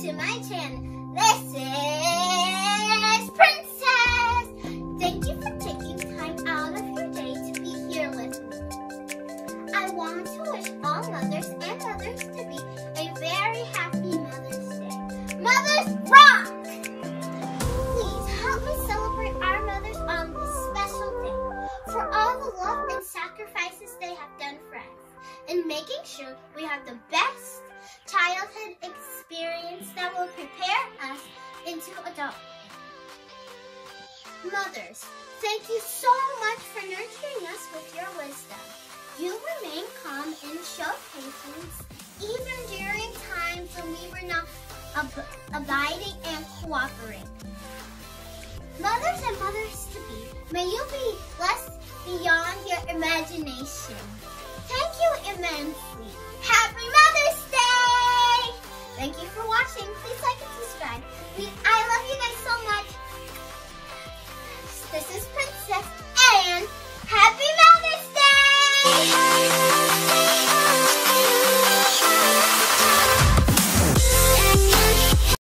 to my channel. This is Princess. Thank you for taking time out of your day to be here with me. I want to wish all mothers and mothers to be a very happy Mother's Day. Mothers rock! Please help me celebrate our mothers on this special day for all the love and sacrifices they have done for us and making sure we have the best childhood experience that will prepare us into adulthood. Mothers, thank you so much for nurturing us with your wisdom. You remain calm and show patience even during times when we were not abiding and cooperating. Mothers and mothers-to-be, may you be blessed beyond your imagination. Thank you immensely. Happy Mother's Day! Thank you for watching. Please like and subscribe. I love you guys so much. This is Princess and Happy